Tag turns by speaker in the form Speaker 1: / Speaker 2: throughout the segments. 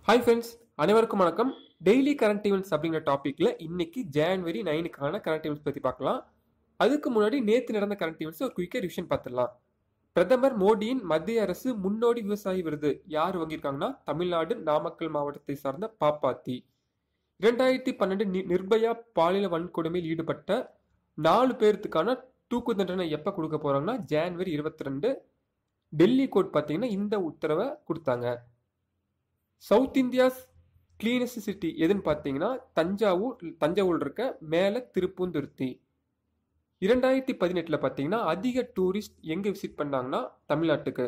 Speaker 1: Hi friends, அனைவருக்கும் வணக்கம். Daily current events அப்படிங்கிற டாப்பிக்ல இன்னைக்கு ஜனவரி 9க்கான கரண்ட் ஈவெண்ட்ஸ் பற்றி பார்க்கலாம். அதுக்கு முன்னாடி நேற்று நடந்த கரண்ட் ஈவெண்ட்ஸ் ஒரு குயிக்காக ரிவிஷன் பார்த்துடலாம். பிரதமர் மோடியின் மத்திய அரசு முன்னோடி விவசாயி விருது யார் வாங்கியிருக்காங்கன்னா தமிழ்நாடு நாமக்கல் மாவட்டத்தை சார்ந்த பாப்பாத்தி. 2012 நிர்பயா பாலியல் வன்கொடுமையில் ஈடுபட்ட 4 பேர்த்துக்கான தூக்கு தண்டனை எப்போ கொடுக்க போறாங்கன்னா ஜனவரி 22. டெல்லி கோர்ட் பார்த்தீங்கன்னா இந்த உத்தரவை கொடுத்தாங்க. சவுத் இந்தியாஸ் கிளீனஸ்ட் சிட்டி எதுன்னு பார்த்தீங்கன்னா தஞ்சாவூர் இருக்க மேல திருப்பூந்துருத்தி. 2018 பார்த்தீங்கன்னா அதிக டூரிஸ்ட் எங்க விசிட் பண்ணாங்கன்னா தமிழ்நாட்டுக்கு.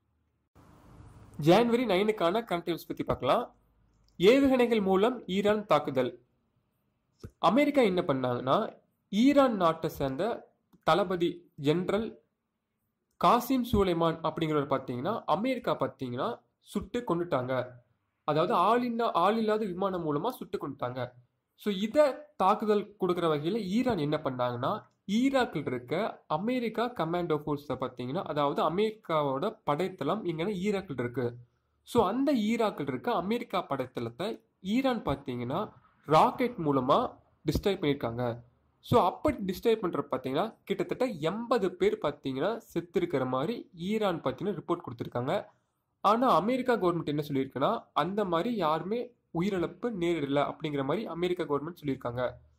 Speaker 1: ஜனவரி 9க்கான கரண்ட் நியூஸ் பத்தி பார்க்கலாம். ஏவுகணைகள் மூலம் ஈரான் தாக்குதல். அமெரிக்கா என்ன பண்ணாங்கன்னா ஈரான் நாட்டை சேர்ந்த தளபதி ஜெனரல் காசிம் சுலைமான் அப்படிங்கிறவர் பார்த்தீங்கன்னா அமெரிக்கா பார்த்தீங்கன்னா சுட்டு கொண்டுட்டாங்க. அதாவது ஆள் இல்லாத விமானம் மூலமா சுட்டு கொண்டுட்டாங்க. ஸோ இதை தாக்குதல் கொடுக்குற வகையில் ஈரான் என்ன பண்ணாங்கன்னா ஈராக்கில் இருக்க அமெரிக்கா கமாண்டோ ஃபோர்ஸை பார்த்தீங்கன்னா அதாவது அமெரிக்காவோட படைத்தளம் இங்கே ஈராக்கில் இருக்கு. ஸோ அந்த ஈராக்கில் இருக்க அமெரிக்கா படைத்தளத்தை ஈரான் பார்த்தீங்கன்னா ராக்கெட் மூலமா டிஸ்ட்ராய் பண்ணியிருக்காங்க. ஸோ அப்படி டிஸ்ட்ராய் பண்ணுற பார்த்தீங்கன்னா கிட்டத்தட்ட 80 பேர் பார்த்தீங்கன்னா செத்து இருக்கிற மாதிரி ஈரான் பார்த்தீங்கன்னா ரிப்போர்ட் கொடுத்துருக்காங்க. ஆனால் அமெரிக்கா கவர்மெண்ட் என்ன சொல்லியிருக்குன்னா அந்த மாதிரி யாருமே உயிரிழப்பு நேரிடல அப்படிங்கிற மாதிரி அமெரிக்கா கவர்மெண்ட் சொல்லியிருக்காங்க.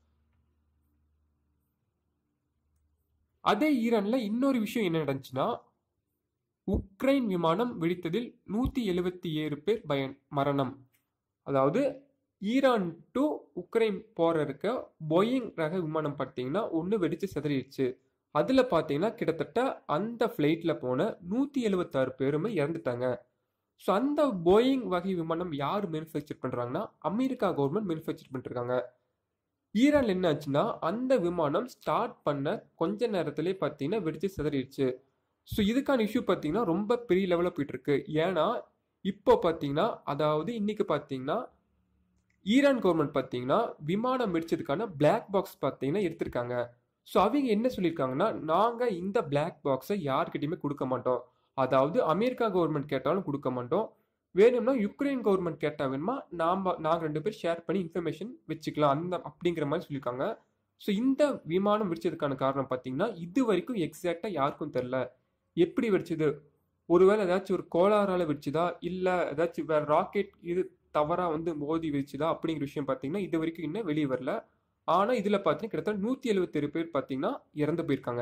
Speaker 1: அதே ஈரான்ல இன்னொரு விஷயம் என்ன நடந்துச்சுன்னா உக்ரைன் விமானம் வெடித்ததில் 177 பேர் மரணம். அதாவது ஈரான் டு உக்ரைன் போற இருக்க போயிங் ரக விமானம் பார்த்தீங்கன்னா ஒன்று வெடிச்சு சிதறிடுச்சு. அதுல பார்த்தீங்கன்னா கிட்டத்தட்ட அந்த ஃபிளைட்ல போன 176 பேருமே இறந்துட்டாங்க. ஸோ அந்த போயிங் வகை விமானம் யார் மேனுஃபேக்சர் பண்றாங்கன்னா அமெரிக்கா கவர்மெண்ட் மேனுஃபேக்சர் பண்ணிருக்காங்க. ஈரான் என்ன ஆச்சுன்னா அந்த விமானம் ஸ்டார்ட் பண்ண கொஞ்ச நேரத்திலே பார்த்தீங்கன்னா வெடிச்சு சிதறிடுச்சு. ஸோ இதுக்கான இஷ்யூ பார்த்தீங்கன்னா ரொம்ப பெரிய லெவலில் போயிட்டு இருக்கு. ஏன்னா இப்போ பார்த்தீங்கன்னா அதாவது இன்னைக்கு பார்த்தீங்கன்னா ஈரான் கவர்மெண்ட் பார்த்தீங்கன்னா விமானம் வெடிச்சதுக்கான பிளாக் பாக்ஸ் பார்த்தீங்கன்னா எடுத்திருக்காங்க. ஸோ அவங்க என்ன சொல்லியிருக்காங்கன்னா நாங்கள் இந்த பிளாக் பாக்ஸை யார்கிட்டையுமே கொடுக்க மாட்டோம். அதாவது அமெரிக்கா கவர்மெண்ட் கேட்டாலும் கொடுக்க மாட்டோம். வேணும்னா யுக்ரைன் கவர்மெண்ட் கேட்டா வேணுமா நாங்கள் 2 பேர் ஷேர் பண்ணி இன்ஃபர்மேஷன் வச்சுக்கலாம் அப்படிங்கிற மாதிரி சொல்லியிருக்காங்க. ஸோ இந்த விமானம் வெடிச்சதுக்கான காரணம் பார்த்தீங்கன்னா இது வரைக்கும் எக்ஸாக்டா யாருக்கும் தெரியல. எப்படி வெடிச்சது, ஒருவேளை ஏதாச்சும் ஒரு கோளாறால வெடிச்சுதா இல்லை ஏதாச்சும் வேற ராக்கெட் இது தவறா மோதி வெடிச்சுதா அப்படிங்கிற விஷயம் பார்த்தீங்கன்னா இது வரைக்கும் இன்னும் வெளியே வரல. ஆனா இதுல பார்த்தீங்கன்னா கிட்டத்தட்ட 177 பேர் பார்த்தீங்கன்னா இறந்து போயிருக்காங்க.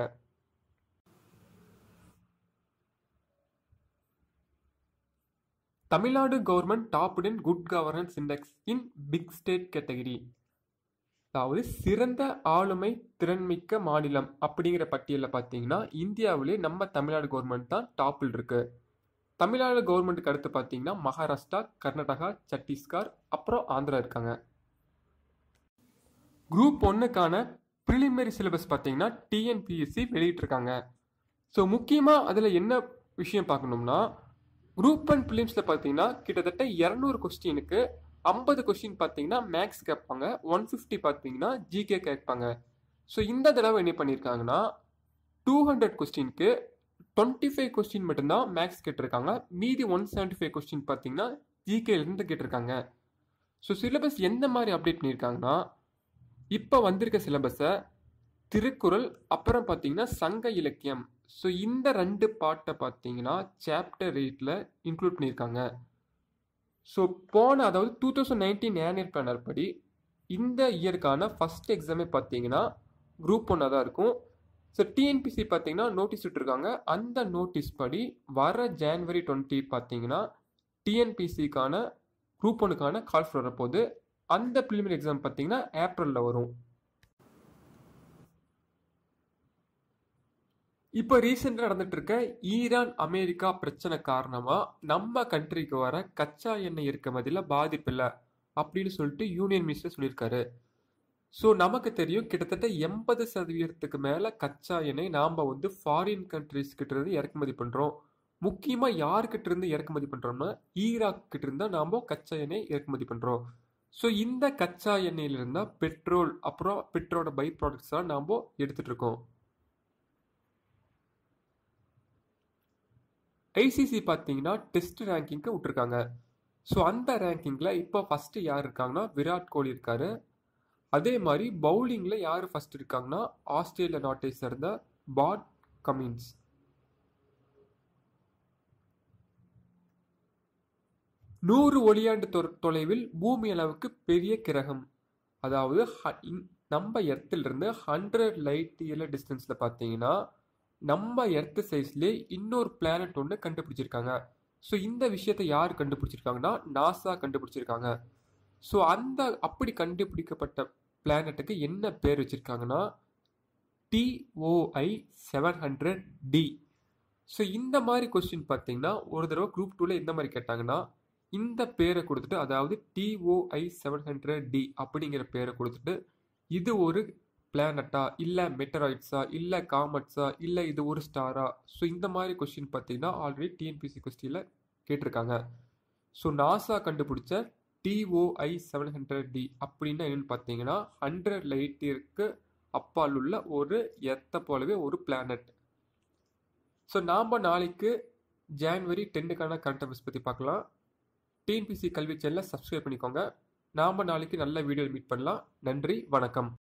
Speaker 1: Tamil Nadu government topped in good governance index in big state category. அதாவது சிறந்த ஆளுமை திறன்மிக்க மாநிலம் அப்படிங்கிற பட்டியலில் பார்த்தீங்கன்னா இந்தியாவிலே நம்ம தமிழ்நாடு கவர்மெண்ட் தான் டாப்பில் இருக்கு. தமிழ்நாடு கவர்மெண்ட்டுக்கு அடுத்து பார்த்தீங்கன்னா மகாராஷ்டிரா, கர்நாடகா, சத்தீஸ்கர், அப்புறம் ஆந்திரா இருக்காங்க. குரூப் 1க்கான ப்ரிலிமினரி சிலபஸ் பார்த்தீங்கன்னா டிஎன்பிஎஸ்சி வெளியிட்டிருக்காங்க. ஸோ முக்கியமாக அதில் என்ன விஷயம் பார்க்கணும்னா குரூப் 1 ப்ரிலிம்ஸில் பார்த்தீங்கன்னா கிட்டத்தட்ட 200 கொஸ்டினுக்கு 50 கொஸ்டின் பார்த்தீங்கன்னா மேக்ஸ் கேட்பாங்க, 150 பார்த்தீங்கன்னா ஜிகே கேட்பாங்க. ஸோ இந்த தடவை என்ன பண்ணியிருக்காங்கன்னா 200 கொஸ்டினுக்கு 25 கொஸ்டின் மட்டும்தான் மேக்ஸ் கேட்டிருக்காங்க. மீதி 175 கொஸ்டின் பார்த்தீங்கன்னா ஜிகேலேருந்து கேட்டிருக்காங்க. ஸோ சிலபஸ் எந்த மாதிரி அப்டேட் பண்ணியிருக்காங்கன்னா இப்போ வந்திருக்க சிலபஸை திருக்குறள் அப்புறம் பார்த்தீங்கன்னா சங்க இலக்கியம், ஸோ இந்த 2 பாட்டை பார்த்தீங்கன்னா சாப்டர் 8ல் இன்க்ளூட் பண்ணியிருக்காங்க. ஸோ அதாவது 2019 ஆனுவல் பிளானர் படி இந்த இயருக்கான ஃபர்ஸ்ட் எக்ஸாமே பார்த்தீங்கன்னா குரூப் 1 தான் இருக்கும். ஸோ டிஎன்பிசி பார்த்தீங்கன்னா நோட்டீஸ் விட்டுருக்காங்க. அந்த நோட்டீஸ் படி வர ஜனவரி 20 பார்த்தீங்கன்னா டிஎன்பிசிக்கான குரூப் 1க்கான கால்ஃபர் வரப்போகுது. அந்த ப்ரிலிமினரி எக்ஸாம் பார்த்தீங்கன்னா ஏப்ரலில் வரும். இப்போ ரீசெண்டாக நடந்துட்டு இருக்க ஈரான் அமெரிக்கா பிரச்சனை காரணமா நம்ம கண்ட்ரிக்கு வர கச்சா எண்ணெய் இறக்குமதியில் பாதிப்பு இல்லை அப்படின்னு சொல்லிட்டு யூனியன் மினிஸ்டர் சொல்லியிருக்காரு. ஸோ நமக்கு தெரியும் கிட்டத்தட்ட 80% மேலே கச்சா எண்ணெய் நாம் ஃபாரின் கண்ட்ரிஸ் கிட்ட இருந்து இறக்குமதி பண்ணுறோம். முக்கியமாக யார்கிட்ட இருந்து இறக்குமதி பண்ணுறோம்னா ஈராக் கிட்ட இருந்தா நாம் கச்சா எண்ணெய் இறக்குமதி பண்ணுறோம். ஸோ இந்த கச்சா எண்ணெயில இருந்தா பெட்ரோல் அப்புறம் பெட்ரோலோட பை ப்ராடக்ட்ஸ்லாம் நாம் எடுத்துட்டு இருக்கோம். ஐசிசி பார்த்தீங்கன்னா டெஸ்ட் ரேங்கிங்க்கு விட்டுருக்காங்க. ஸோ அந்த ரேங்கிங்கில் இப்போ ஃபஸ்ட்டு யார் இருக்காங்கன்னா விராட் கோலி இருக்காரு. அதே மாதிரி பவுலிங்கில் யார் ஃபஸ்ட் இருக்காங்கன்னா ஆஸ்திரேலியா நாட்டை சேர்ந்த பாட் கமின்ஸ். நூறு ஒளியாண்டு தொலைவில் பூமி அளவுக்கு பெரிய கிரகம், அதாவது நம்ம எர்த்திலிருந்து 100 லைட் இயர் டிஸ்டன்ஸில் பார்த்தீங்கன்னா நம்ம எர்த்து சைஸ்லேயே இன்னொரு பிளானட் ஒன்று கண்டுபிடிச்சிருக்காங்க. ஸோ இந்த விஷயத்தை யார் கண்டுபிடிச்சிருக்காங்கன்னா நாசா கண்டுபிடிச்சிருக்காங்க. ஸோ அப்படி கண்டுபிடிக்கப்பட்ட பிளானட்டுக்கு என்ன பேர் வச்சுருக்காங்கன்னா TOI 700D. ஸோ இந்த மாதிரி கொஸ்டின் பார்த்தீங்கன்னா ஒரு தடவை குரூப் 2ல இந்த மாதிரி கேட்டாங்கன்னா இந்த பேரை கொடுத்துட்டு, அதாவது TOI 700D அப்படிங்கிற பேரை கொடுத்துட்டு இது ஒரு பிளானட்டா, இல்லை மெட்டராய்ட்ஸா, இல்லை காமெட்ஸா, இல்லை இது ஒரு ஸ்டாரா. ஸோ இந்த மாதிரி கொஸ்டின் பார்த்தீங்கன்னா ஆல்ரெடி TNPSC கொஸ்டினில் கேட்டிருக்காங்க. ஸோ நாசா கண்டுபிடிச்ச TOI 700D அப்படின்னா என்னன்னு பார்த்தீங்கன்னா 100 லைட் இயருக்கு அப்பால் உள்ள ஒரு எர்த்தை போலவே ஒரு பிளானட். ஸோ நாம் நாளைக்கு ஜான்வரி 10க்கான கரண்ட் அஃபேர்ஸ் பற்றி பார்க்கலாம். TNPSC கல்வி சேனலை சப்ஸ்கிரைப் பண்ணிக்கோங்க. நாம் நாளைக்கு நல்ல வீடியோ மீட் பண்ணலாம். நன்றி, வணக்கம்.